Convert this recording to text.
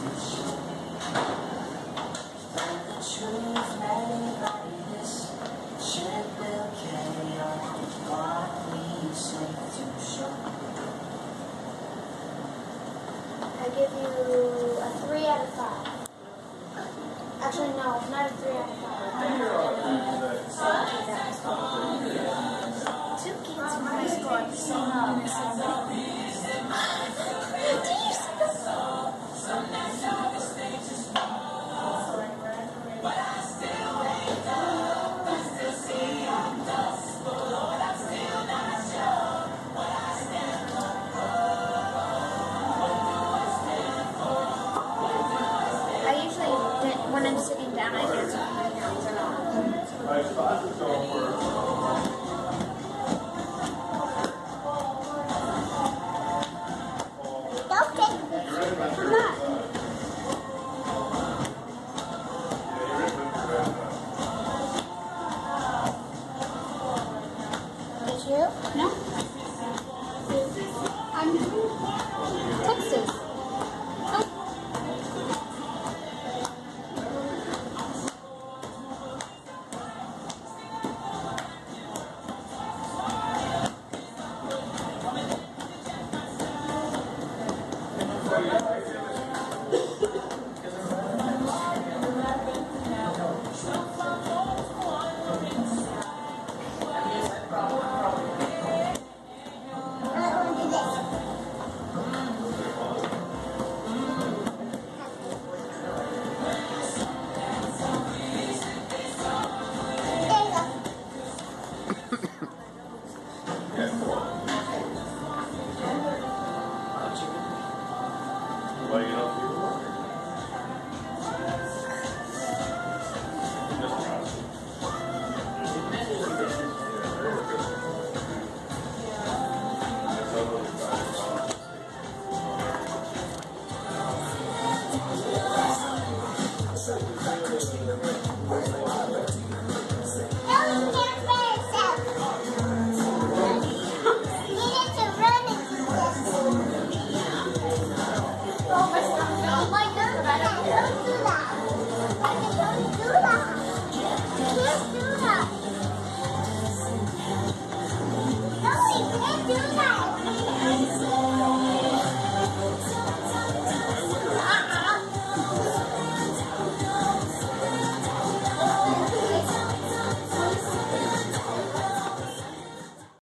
I give you a 3 out of 5. Actually, no, not a 3 out of 5. 2 kids in high school are the same house. When I'm sitting down, I hear something else. Don't take me. I'm not. Did you? No. I'm Texas. Anybody get up here?